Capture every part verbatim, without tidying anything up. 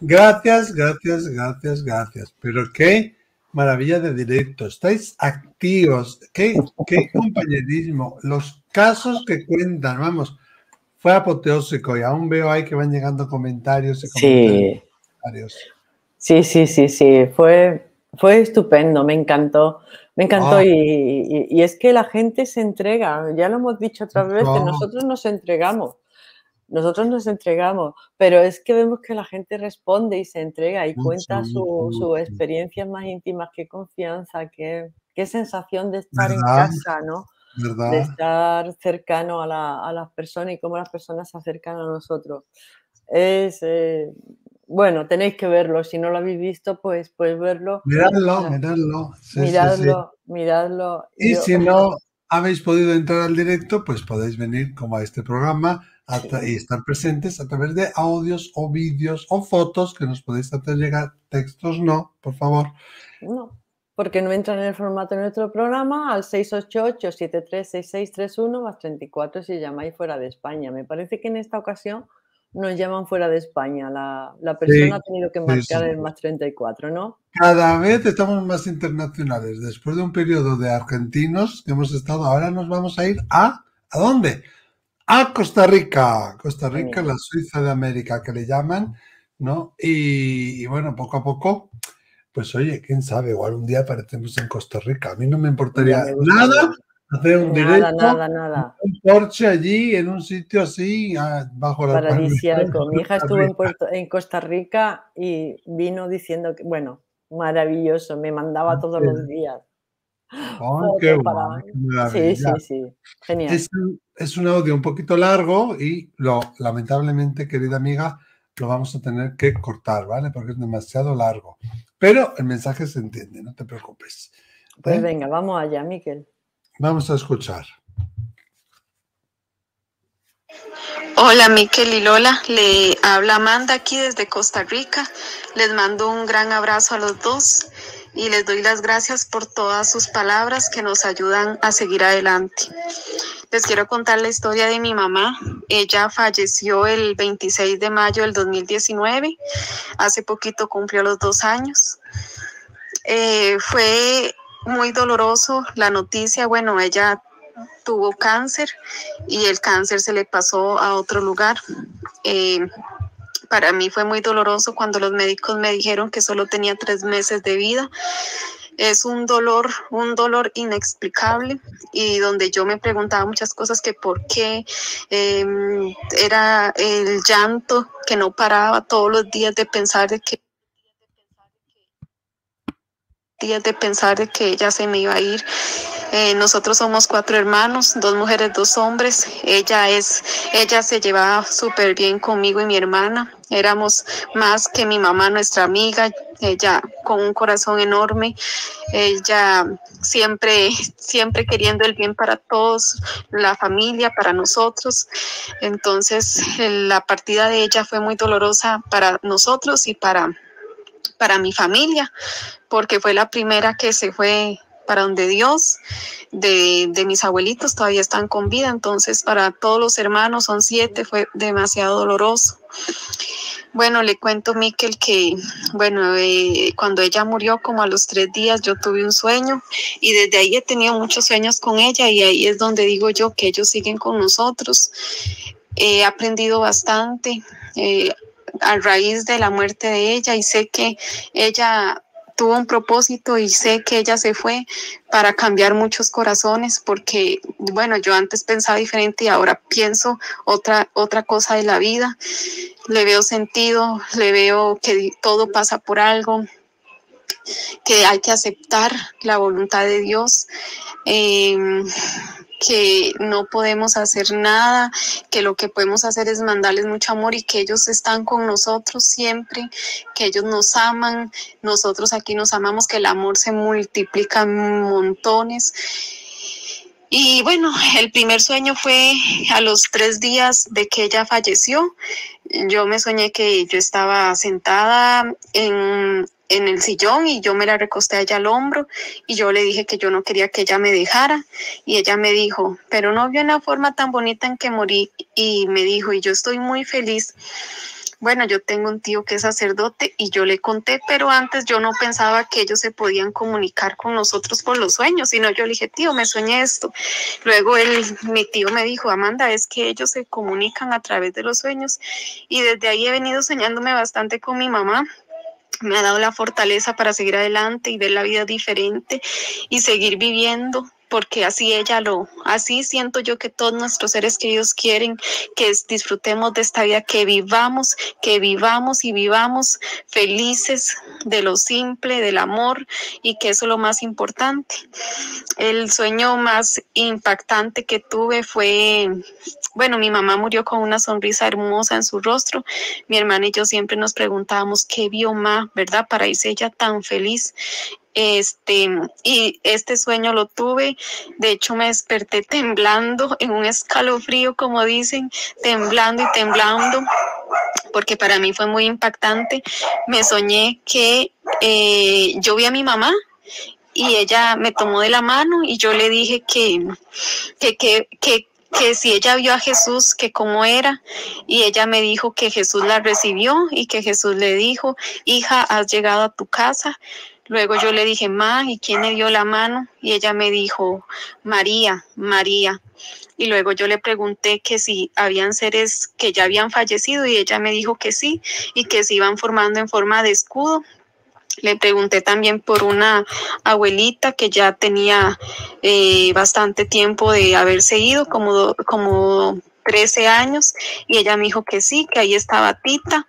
Gracias, gracias, gracias, gracias. Pero qué maravilla de directo. Estáis activos. Qué, qué compañerismo. Los casos que cuentan, vamos, fue apoteósico y aún veo ahí que van llegando comentarios y comentarios. Sí, sí, sí, sí, sí. Fue, fue estupendo, me encantó. Me encantó Ah, y, y- y es que la gente se entrega, ya lo hemos dicho otras veces, no, nosotros nos entregamos. Nosotros nos entregamos, pero es que vemos que la gente responde y se entrega y mucho, cuenta mucho, su sus mucho. experiencias más íntimas, qué confianza, qué qué sensación de estar en ¿Verdad? casa, ¿no? De ¿Verdad? estar cercano a la a las personas y cómo las personas se acercan a nosotros. Es, eh, bueno, tenéis que verlo, si no lo habéis visto, pues pues verlo Miradlo, para miradlo. Sí, sí, sí. miradlo, miradlo. Y Yo si no habéis podido entrar al directo, pues podéis venir como a este programa a tra- y sí, estar presentes a través de audios o vídeos o fotos que nos podéis hacer llegar. Textos no, por favor. no, porque no entran en el formato de nuestro programa al seis ocho ocho, siete tres seis seis tres uno más treinta y cuatro si llamáis fuera de España. Me parece que en esta ocasión nos llaman fuera de España. La, la persona Sí, ha tenido que sí, sí. marcar el más treinta y cuatro, ¿no? Cada vez estamos más internacionales. Después de un periodo de argentinos que hemos estado, ahora nos vamos a ir a ¿a dónde? A Costa Rica. Costa Rica, Genial. la Suiza de América que le llaman, ¿no? Y, y bueno, poco a poco. Pues oye, quién sabe, igual un día aparecemos en Costa Rica. A mí no me Ya importaría me nada gustaría. hacer un Nada, directo, nada, nada. un Porsche allí, en un sitio así, ah, bajo las palmeras de Paradisíaco. Mi hija Costa estuvo en Rica. Puerto, en Costa Rica y vino diciendo que, bueno, maravilloso, me mandaba todos los días Ay, qué fotos para. guay, qué Sí, maravilla. sí, sí. Genial. Es un, es un audio un poquito largo y lo, lamentablemente, querida amiga, lo vamos a tener que cortar, ¿vale? Porque es demasiado largo. Pero el mensaje se entiende, no te preocupes. Pues ¿Eh? venga, vamos allá, Miquel. Vamos a escuchar. Hola Miquel y Lola, le habla Amanda aquí desde Costa Rica. Les mando un gran abrazo a los dos y les doy las gracias por todas sus palabras que nos ayudan a seguir adelante. Les quiero contar la historia de mi mamá. Ella falleció el veintiséis de mayo del dos mil diecinueve. Hace poquito cumplió los dos años. Eh, fue muy doloroso la noticia. Bueno, ella tuvo cáncer y el cáncer se le pasó a otro lugar. Eh, para mí fue muy doloroso cuando los médicos me dijeron que solo tenía tres meses de vida. Es un dolor, un dolor inexplicable y donde yo me preguntaba muchas cosas que por qué eh, era el llanto que no paraba todos los días de pensar de que días de pensar de que ella se me iba a ir. Eh, nosotros somos cuatro hermanos, dos mujeres, dos hombres. Ella es, ella se llevaba súper bien conmigo y mi hermana. Éramos más que mi mamá, nuestra amiga. Ella con un corazón enorme. Ella siempre, siempre queriendo el bien para todos, la familia, para nosotros. Entonces, la partida de ella fue muy dolorosa para nosotros y para, para mi familia, porque fue la primera que se fue para donde Dios. De, de mis abuelitos todavía están con vida, entonces para todos los hermanos, son siete, fue demasiado doloroso. Bueno, le cuento, Miquel, que bueno, eh, cuando ella murió, como a los tres días, yo tuve un sueño y desde ahí he tenido muchos sueños con ella y ahí es donde digo yo que ellos siguen con nosotros. He aprendido bastante eh, a raíz de la muerte de ella y sé que ella tuvo un propósito y sé que ella se fue para cambiar muchos corazones porque, bueno, yo antes pensaba diferente y ahora pienso otra, otra cosa de la vida. Le veo sentido, le veo que todo pasa por algo, que hay que aceptar la voluntad de Dios. Eh, que no podemos hacer nada, que lo que podemos hacer es mandarles mucho amor y que ellos están con nosotros siempre, que ellos nos aman, nosotros aquí nos amamos, que el amor se multiplica en montones. Y bueno, el primer sueño fue a los tres días de que ella falleció. Yo me soñé que yo estaba sentada en, en el sillón y yo me la recosté a ella al hombro y yo le dije que yo no quería que ella me dejara y ella me dijo, pero no vio una forma tan bonita en que morí y me dijo, y yo estoy muy feliz Bueno, yo tengo un tío que es sacerdote y yo le conté, pero antes yo no pensaba que ellos se podían comunicar con nosotros por los sueños, sino yo le dije, tío, me soñé esto. Luego él, mi tío me dijo, Amanda, es que ellos se comunican a través de los sueños, y desde ahí he venido soñándome bastante con mi mamá. Me ha dado la fortaleza para seguir adelante y ver la vida diferente y seguir viviendo, porque así ella lo, así siento yo que todos nuestros seres queridos quieren que disfrutemos de esta vida, que vivamos, que vivamos y vivamos felices de lo simple, del amor, y que eso es lo más importante. El sueño más impactante que tuve fue, bueno, mi mamá murió con una sonrisa hermosa en su rostro. Mi hermana y yo siempre nos preguntábamos qué vio Ma, ¿verdad? Para irse ella tan feliz. Este, y este sueño lo tuve, de hecho me desperté temblando, en un escalofrío, como dicen, temblando y temblando, porque para mí fue muy impactante. Me soñé que eh, yo vi a mi mamá y ella me tomó de la mano y yo le dije que, que, que, que que si ella vio a Jesús, que cómo era, y ella me dijo que Jesús la recibió y que Jesús le dijo, hija, has llegado a tu casa. Luego yo le dije, ma, ¿y quién me dio la mano? Y ella me dijo, María, María. Y luego yo le pregunté que si habían seres que ya habían fallecido, y ella me dijo que sí, y que se iban formando en forma de escudo. Le pregunté también por una abuelita que ya tenía eh, bastante tiempo de haberse ido, como, como trece años, y ella me dijo que sí, que ahí estaba Tita.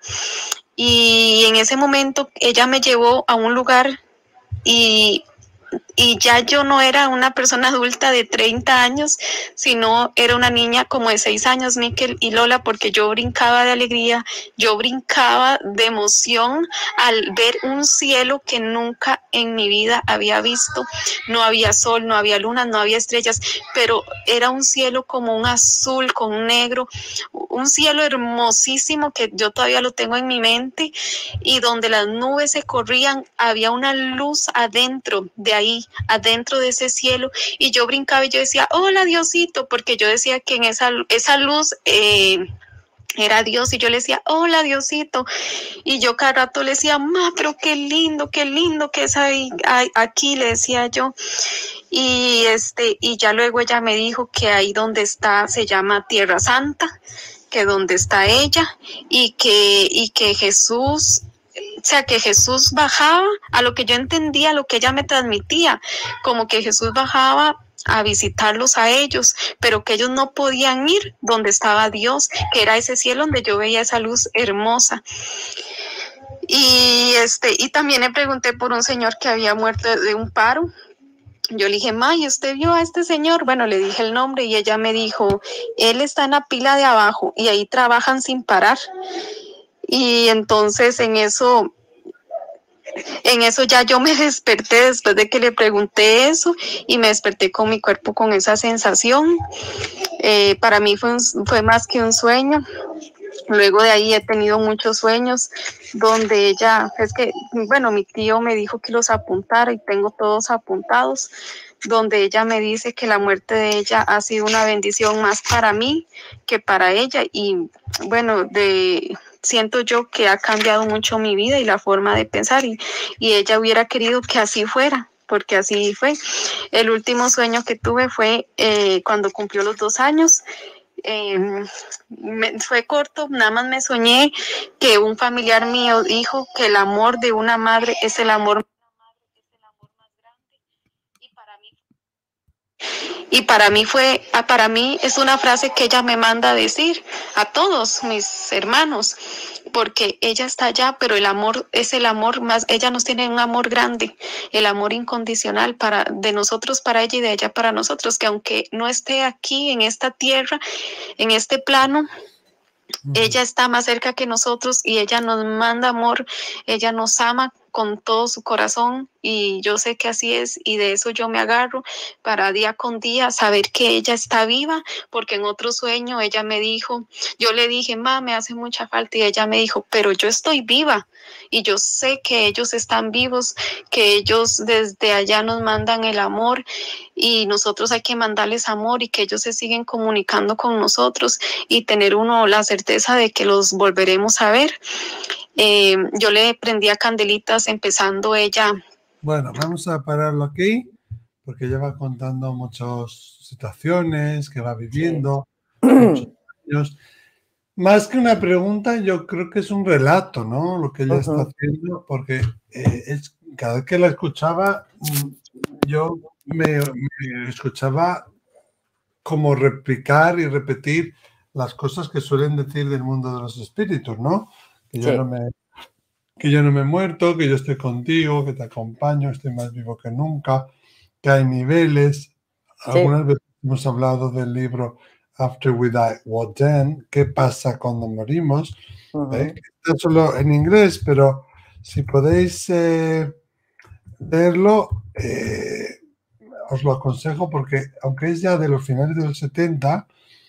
Y en ese momento ella me llevó a un lugar y... Y ya yo no era una persona adulta de treinta años, sino era una niña como de seis años, Miquel y Lola, porque yo brincaba de alegría, yo brincaba de emoción al ver un cielo que nunca en mi vida había visto. No había sol, no había luna, no había estrellas, pero era un cielo como un azul con negro, un cielo hermosísimo que yo todavía lo tengo en mi mente, y donde las nubes se corrían, había una luz adentro de ahí, adentro de ese cielo, y yo brincaba y yo decía, hola Diosito, porque yo decía que en esa, esa luz eh, era Dios, y yo le decía, hola Diosito, y yo cada rato le decía, ma, pero qué lindo, qué lindo que es ahí, ahí, aquí, le decía yo. Y este, y ya luego ella me dijo que ahí donde está se llama Tierra Santa, que donde está ella, y que, y que Jesús, o sea, que Jesús bajaba, a lo que yo entendía, a lo que ella me transmitía, como que Jesús bajaba a visitarlos a ellos, pero que ellos no podían ir donde estaba Dios, que era ese cielo donde yo veía esa luz hermosa. Y este, y también le pregunté por un señor que había muerto de un paro. Yo le dije, ma, ¿y usted vio a este señor? Bueno, le dije el nombre y ella me dijo, él está en la pila de abajo y ahí trabajan sin parar. Y entonces en eso, en eso ya yo me desperté después de que le pregunté eso, y me desperté con mi cuerpo con esa sensación. Eh, para mí fue, un, fue más que un sueño. Luego de ahí he tenido muchos sueños donde ella, es que, bueno, mi tío me dijo que los apuntara y tengo todos apuntados, donde ella me dice que la muerte de ella ha sido una bendición más para mí que para ella, y bueno, de... siento yo que ha cambiado mucho mi vida y la forma de pensar, y, y ella hubiera querido que así fuera, porque así fue. El último sueño que tuve fue eh, cuando cumplió los dos años. Eh, me, fue corto, nada más me soñé que un familiar mío dijo que el amor de una madre es el amor, y para mí Y para mí fue, para mí es una frase que ella me manda a decir a todos mis hermanos, porque ella está allá, pero el amor es el amor más, ella nos tiene un amor grande, el amor incondicional para, de nosotros para ella y de ella para nosotros, que aunque no esté aquí en esta tierra, en este plano, ella está más cerca que nosotros y ella nos manda amor, ella nos ama con todo su corazón y yo sé que así es y de eso yo me agarro para día con día saber que ella está viva, porque en otro sueño ella me dijo, yo le dije, ma, me hace mucha falta y ella me dijo, pero yo estoy viva y yo sé que ellos están vivos, que ellos desde allá nos mandan el amor y nosotros hay que mandarles amor y que ellos se siguen comunicando con nosotros y tener uno la certeza de que los volveremos a ver. Eh, yo le prendía candelitas empezando ella. Bueno, vamos a pararlo aquí porque ella va contando muchas situaciones que va viviendo, sí. Muchos años. Más que una pregunta, yo creo que es un relato, ¿no? Lo que ella uh-huh. está haciendo, porque eh, es, cada vez que la escuchaba, yo me, me escuchaba como replicar y repetir las cosas que suelen decir del mundo de los espíritus, ¿no? Que yo, sí. no me, que yo no me he muerto, que yo estoy contigo, que te acompaño, estoy más vivo que nunca, que hay niveles. Sí. Algunas veces hemos hablado del libro After We Die, What Then? ¿Qué pasa cuando morimos? Uh-huh. ¿Eh? Está solo en inglés, pero si podéis eh, leerlo, eh, os lo aconsejo porque aunque es ya de los finales de los setenta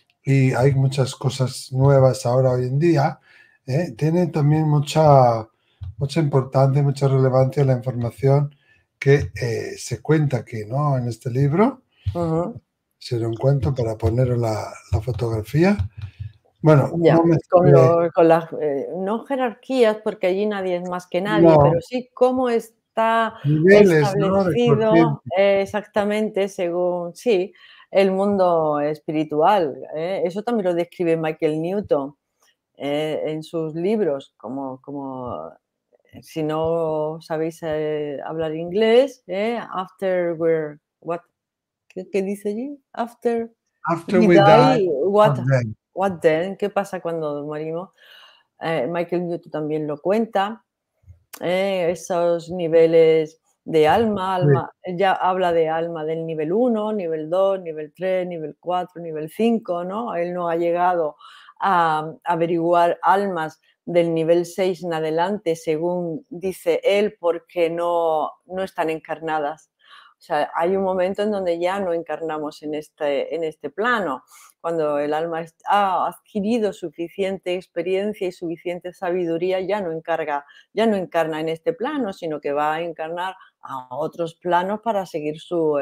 y hay muchas cosas nuevas ahora hoy en día, eh, tiene también mucha, mucha importancia, mucha relevancia la información que eh, se cuenta aquí, ¿no? En este libro. Uh-huh. Si lo encuentro para poner la, la fotografía. Bueno, ya, no me... con, lo, con las, eh, no jerarquías, porque allí nadie es más que nadie, no. Pero sí cómo está niveles, establecido, ¿no? eh, exactamente según, sí, el mundo espiritual. Eh, eso también lo describe Michael Newton eh, en sus libros, como, como si no sabéis eh, hablar inglés, eh, after we're, what, ¿qué, qué dice allí? After, after we, we die, die, what, what then? What then? ¿Qué pasa cuando morimos? Eh, Michael Newton también lo cuenta, eh, esos niveles de alma, alma, sí. Ya habla de alma del nivel uno, nivel dos, nivel tres, nivel cuatro, nivel cinco, ¿no? Él no ha llegado a averiguar almas del nivel seis en adelante, según dice él, porque no, no están encarnadas. O sea, hay un momento en donde ya no encarnamos en este, en este plano, cuando el alma ha adquirido suficiente experiencia y suficiente sabiduría, ya no encarga, ya no encarna en este plano, sino que va a encarnar a otros planos para seguir su,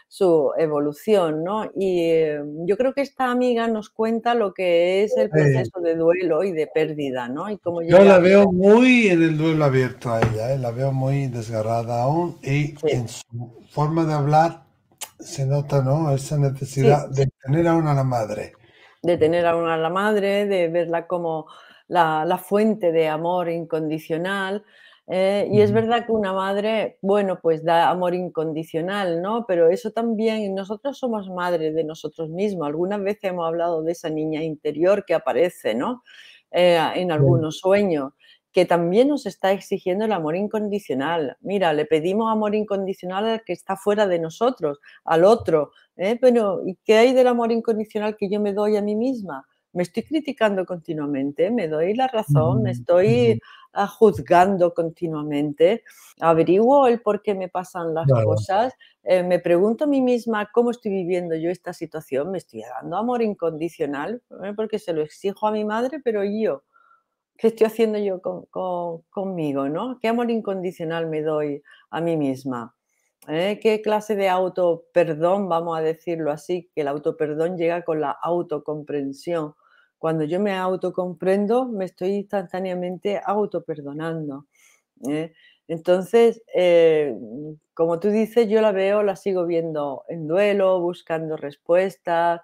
su evolución, ¿no? Y eh, yo creo que esta amiga nos cuenta lo que es el proceso de duelo y de pérdida, ¿no? Y cómo yo llega... la veo muy en el duelo abierto a ella, ¿eh? La veo muy desgarrada aún y sí. En su forma de hablar se nota, ¿no? Esa necesidad sí. de tener aún a la madre. De tener aún a la madre, de verla como la, la fuente de amor incondicional. Eh, y es verdad que una madre, bueno, pues da amor incondicional, ¿no? Pero eso también, nosotros somos madres de nosotros mismos. Algunas veces hemos hablado de esa niña interior que aparece, ¿no? Eh, en algunos sueños, que también nos está exigiendo el amor incondicional. Mira, le pedimos amor incondicional al que está fuera de nosotros, al otro, ¿eh? Pero ¿y qué hay del amor incondicional que yo me doy a mí misma? Me estoy criticando continuamente, me doy la razón, me estoy uh, juzgando continuamente, averiguo el por qué me pasan las claro. cosas, eh, me pregunto a mí misma cómo estoy viviendo yo esta situación, me estoy dando amor incondicional, ¿eh? Porque se lo exijo a mi madre, pero yo, ¿qué estoy haciendo yo con, con, conmigo, ¿no? ¿Qué amor incondicional me doy a mí misma? ¿Eh? ¿Qué clase de autoperdón, vamos a decirlo así, que el autoperdón llega con la autocomprensión? Cuando yo me autocomprendo, me estoy instantáneamente autoperdonando, ¿eh? Entonces, eh, como tú dices, yo la veo, la sigo viendo en duelo, buscando respuestas,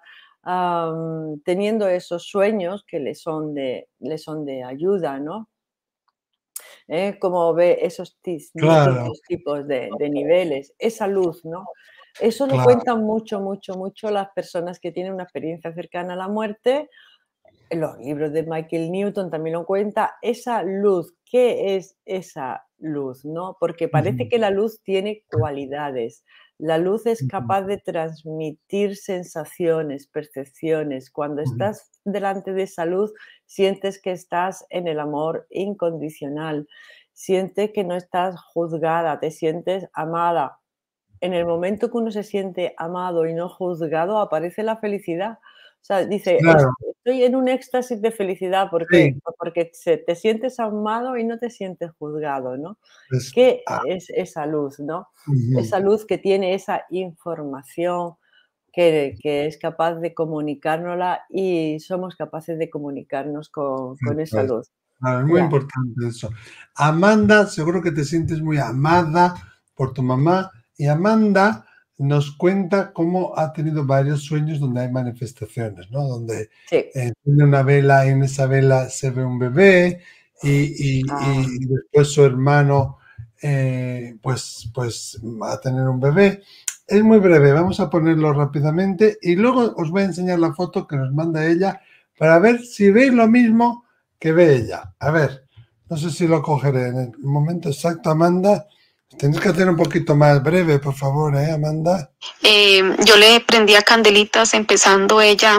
um, teniendo esos sueños que le son de, le son de ayuda, ¿no? ¿Eh? Como ve esos tis, claro. distintos tipos de, de niveles, esa luz, ¿no? Eso lo claro. cuentan mucho, mucho, mucho las personas que tienen una experiencia cercana a la muerte. En los libros de Michael Newton también lo cuenta, esa luz. ¿Qué es esa luz, no? Porque parece uh-huh. que la luz tiene cualidades. La luz es capaz de transmitir sensaciones, percepciones. Cuando estás delante de esa luz, sientes que estás en el amor incondicional. siente que no estás juzgada, te sientes amada. En el momento que uno se siente amado y no juzgado, aparece la felicidad. O sea, dice: "Es Claro, estoy en un éxtasis de felicidad", ¿por qué? sí, Porque se te sientes amado y no te sientes juzgado, ¿no? pues, ¿Qué ah, es esa luz, no? ujú, Esa luz que tiene esa información que que es capaz de comunicárnosla y somos capaces de comunicarnos con con eso esa es. luz. Claro, es muy Ya, importante eso. Amanda, seguro que te sientes muy amada por tu mamá y Amanda nos cuenta cómo ha tenido varios sueños donde hay manifestaciones, ¿no? Donde sí. eh, tiene una vela y en esa vela se ve un bebé y, y- Ah, y después su hermano eh, pues, pues va a tener un bebé. Es muy breve, vamos a ponerlo rápidamente y luego os voy a enseñar la foto que nos manda ella para ver si veis lo mismo que ve ella. A ver, no sé si lo cogeré en el momento exacto, Amanda. Tenéis que hacer un poquito más breve, por favor, ¿eh, Amanda? Eh, yo le prendía candelitas empezando ella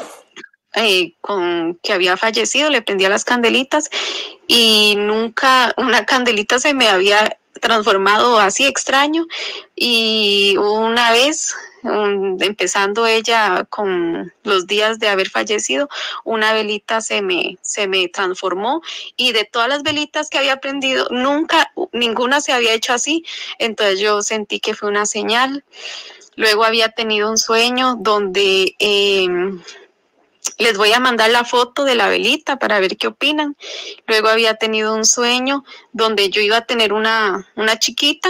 eh, con que había fallecido, le prendía las candelitas y nunca una candelita se me había transformado así extraño y una vez um, empezando ella con los días de haber fallecido, una velita se me, se me transformó y de todas las velitas que había prendido, nunca, ninguna se había hecho así, entonces yo sentí que fue una señal. Luego había tenido un sueño donde eh, les voy a mandar la foto de la velita para ver qué opinan. Luego había tenido un sueño donde yo iba a tener una, una chiquita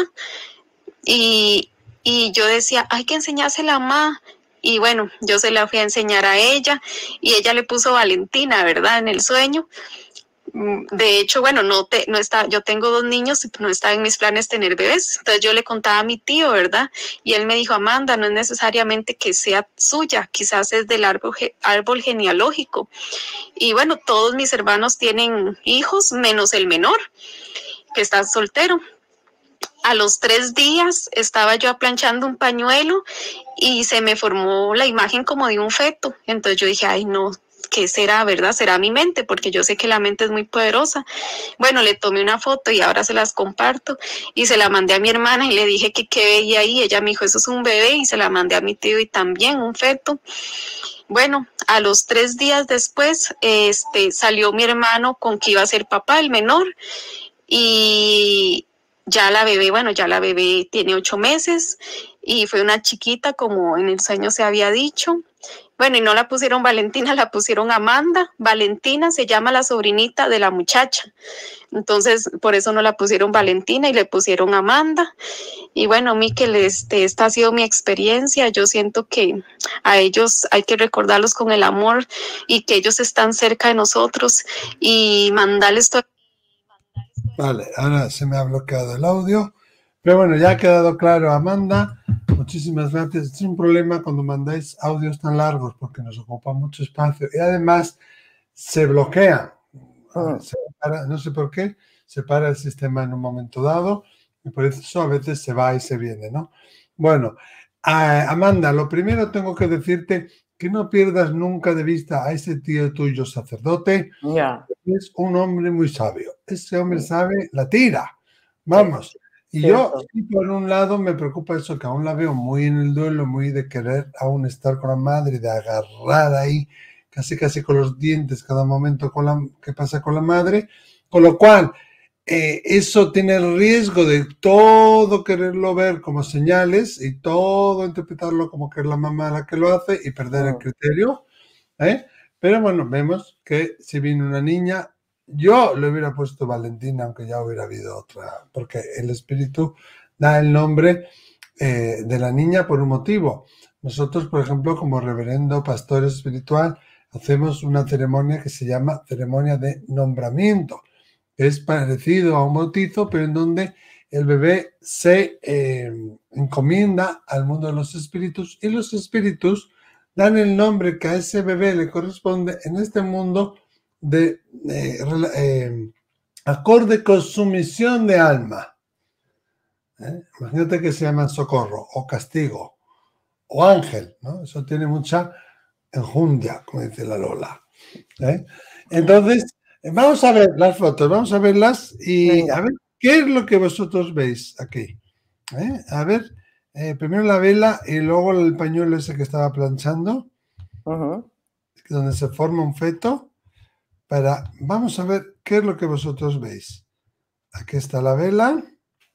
y, y yo decía, hay que enseñársela a mamá. Y bueno, yo se la fui a enseñar a ella y ella le puso Valentina, ¿verdad? En el sueño. De hecho, bueno, no, te, no está, yo tengo dos niños, no está en mis planes tener bebés. Entonces yo le contaba a mi tío, ¿verdad? Y él me dijo, Amanda, no es necesariamente que sea suya, quizás es del árbol, árbol genealógico. Y bueno, todos mis hermanos tienen hijos, menos el menor, que está soltero. A los tres días estaba yo aplanchando un pañuelo y se me formó la imagen como de un feto. Entonces yo dije, ay no, ¿qué será, verdad? Será mi mente, porque yo sé que la mente es muy poderosa. Bueno, le tomé una foto y ahora se las comparto y se la mandé a mi hermana y le dije que qué veía ahí. Ella me dijo, eso es un bebé y se la mandé a mi tío y también un feto. Bueno, a los tres días después este, salió mi hermano con que iba a ser papá, el menor, y ya la bebé, bueno, ya la bebé tiene ocho meses y fue una chiquita como en el sueño se había dicho. Bueno, y no la pusieron Valentina, la pusieron Amanda. Valentina se llama la sobrinita de la muchacha. Entonces, por eso no la pusieron Valentina y le pusieron Amanda. Y bueno, Miquel, este, esta ha sido mi experiencia. Yo siento que a ellos hay que recordarlos con el amor y que ellos están cerca de nosotros y mandarles todo. Vale, ahora se me ha bloqueado el audio. Pero bueno, ya ha quedado claro, Amanda. Muchísimas gracias. Es un problema cuando mandáis audios tan largos porque nos ocupa mucho espacio y además se bloquea. mm, Se para, no sé por qué, se para el sistema en un momento dado y por eso a veces se va y se viene, ¿no? Bueno, a- Amanda, lo primero tengo que decirte que no pierdas nunca de vista a ese tío tuyo sacerdote. ya, Es un hombre muy sabio. Ese hombre mm, sabe la tira. sí, Vamos. Y yo, cierto. sí, por un lado, me preocupa eso, que aún la veo muy en el duelo, muy de querer aún estar con la madre, de agarrar ahí, casi casi con los dientes cada momento con la, que pasa con la madre. Con lo cual, eh, eso tiene el riesgo de todo quererlo ver como señales y todo interpretarlo como que es la mamá la que lo hace y perder el Mm, criterio. ¿eh? Pero bueno, vemos que si viene una niña, yo le hubiera puesto Valentina, aunque ya hubiera habido otra, porque el espíritu da el nombre eh, de la niña por un motivo. Nosotros, por ejemplo, como reverendo pastor espiritual, hacemos una ceremonia que se llama ceremonia de nombramiento. Es parecido a un bautizo, pero en donde el bebé se eh, encomienda al mundo de los espíritus y los espíritus dan el nombre que a ese bebé le corresponde en este mundo de eh, eh, acorde con su misión de alma. ¿eh? Imagínate que se llaman socorro o castigo o ángel, ¿no? Eso tiene mucha enjundia, como dice la Lola. ¿eh? Entonces, Vamos a ver las fotos, vamos a verlas y Venga. a ver qué es lo que vosotros veis aquí. ¿Eh? A ver, eh, primero la vela y luego el pañuelo ese que estaba planchando, Ujú. donde se forma un feto. Para, vamos a ver qué es lo que vosotros veis. Aquí está la vela.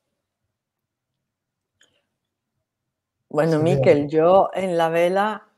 Bueno, Sería- Miquel, yo en la vela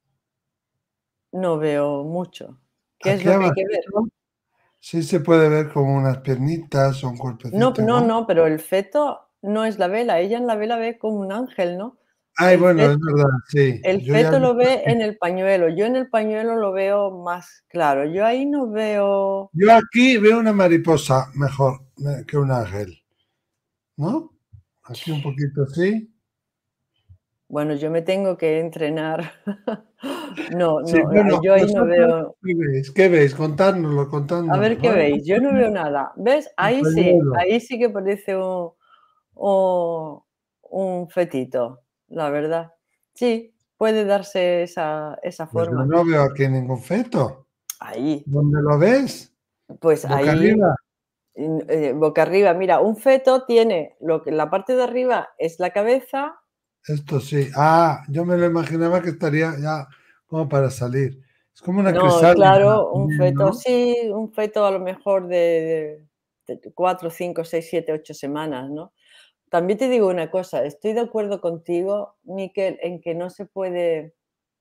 no veo mucho. ¿Qué es Aquí lo que hay que ver? abajito sí se puede ver como unas piernitas o un No, cuerpecito, no, ¿no? no, pero el feto no es la vela. Ella en la vela ve como un ángel, ¿no? Ay, El bueno, feto, es verdad, sí. el Yo ya he feto lo visto ve aquí. en el pañuelo. Yo en el pañuelo lo veo más claro. Yo ahí no veo. Yo aquí veo una mariposa mejor eh, que un ángel, ¿no? Aquí un poquito así. Bueno, yo me tengo que entrenar. No, Sí, no, bueno, yo ahí no vosotros, veo. ¿qué veis? ¿Qué veis? Contádnoslo, A ver contádnoslo. qué ¿Vale? veis. Yo no veo nada. ¿Ves? Un Ahí sí, pañuelo. ahí sí que parece un, un, un fetito, la verdad. Sí, puede darse esa, esa Pues yo forma. no veo aquí ningún feto. Ahí, ¿Dónde lo ves? pues Boca ahí, arriba. en- eh, boca arriba. Mira, un feto tiene lo que la parte de arriba es la cabeza. Esto sí. Ah, yo me lo imaginaba que estaría ya como para salir. Es como una No, crisálida claro, un también, feto, ¿no? sí, un feto a lo mejor de, de, de cuatro, cinco, seis, siete, ocho semanas, ¿no? También te digo una cosa, estoy de acuerdo contigo, Miquel, en que no se puede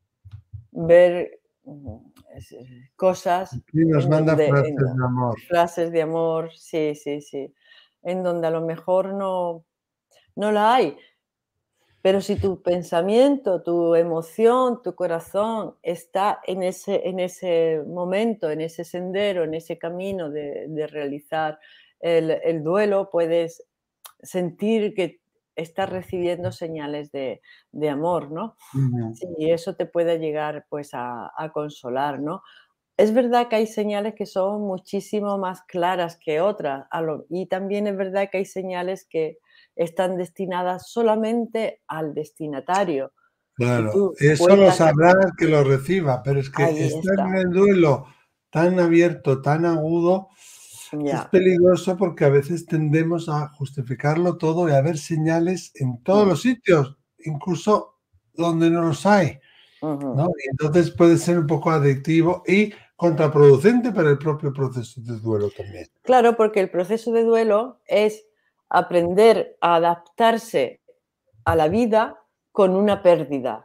ver mm, es- eh, cosas Aquí nos en manda donde en frases do- de amor. frases de amor, sí, sí, sí, en donde a lo mejor no, no la hay. Pero si tu pensamiento, tu emoción, tu corazón está en ese, en ese momento, en ese sendero, en ese camino de, de realizar el, el duelo, puedes sentir que estás recibiendo señales de, de amor, ¿no? Ujú. Sí, y eso te puede llegar pues a, a consolar, ¿no? Es verdad que hay señales que son muchísimo más claras que otras, a lo- y también es verdad que hay señales que están destinadas solamente al destinatario y Claro, tú eso lo cuentas, sabrá el que lo reciba, pero es que ahí estar en está, el duelo tan abierto, tan agudo, es ya. peligroso porque a veces tendemos a justificarlo todo y a ver señales en todos Mm, los sitios, incluso donde no los hay, ujú. ¿no? Y entonces puede ser un poco adictivo y contraproducente para el propio proceso de duelo también. Claro, porque el proceso de duelo es aprender a adaptarse a la vida con una pérdida.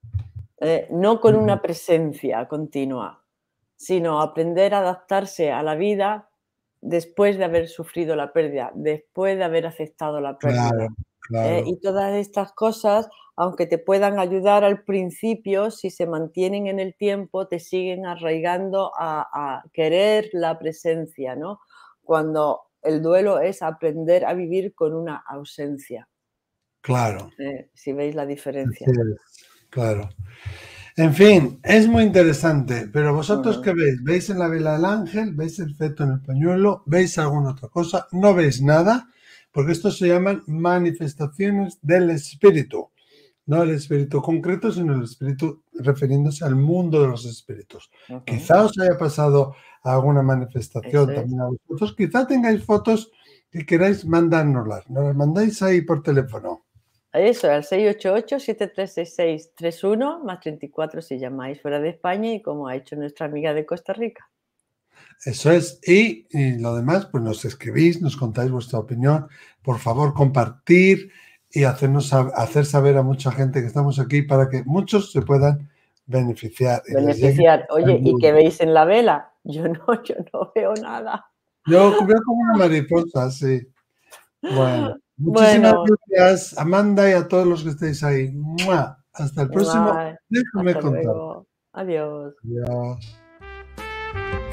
Eh, no con Ujú. una presencia continua, sino aprender a adaptarse a la vida después de haber sufrido la pérdida, después de haber aceptado la Claro, pérdida. ¿Eh? claro, Y todas estas cosas, aunque te puedan ayudar al principio, si se mantienen en el tiempo, te siguen arraigando a, a querer la presencia, ¿no? Cuando el duelo es aprender a vivir con una ausencia. claro. ¿Eh? Si veis la Así diferencia. es, claro. En fin, es muy interesante, pero vosotros Ujú. qué veis? ¿Veis en la vela del ángel? ¿Veis el feto en el pañuelo? ¿Veis alguna otra cosa? ¿No veis nada? Porque esto se llaman manifestaciones del espíritu, no el espíritu concreto, sino el espíritu refiriéndose al mundo de los espíritus. Ujú. Quizá os haya pasado alguna Eso manifestación es. también a vosotros, quizá tengáis fotos que queráis mandárnoslas, nos las mandáis ahí por teléfono. Eso, al seis ocho ocho, siete tres seis seis tres uno, más treinta y cuatro si llamáis fuera de España y como ha hecho nuestra amiga de Costa Rica. Eso es. Y, y lo demás, pues nos escribís, nos contáis vuestra opinión. Por favor, compartir y hacernos sab- hacer saber a mucha gente que estamos aquí para que muchos se puedan beneficiar y les llegue Beneficiar. Oye, ¿y qué ayuda. veis en la vela? Yo no, yo no veo nada. Yo veo como una mariposa, sí. Bueno, muchísimas Bueno, gracias, Amanda, y a todos los que estéis ahí. ¡Mua! Hasta el próximo. ay, Déjame hasta contar. luego. Adiós. Adiós.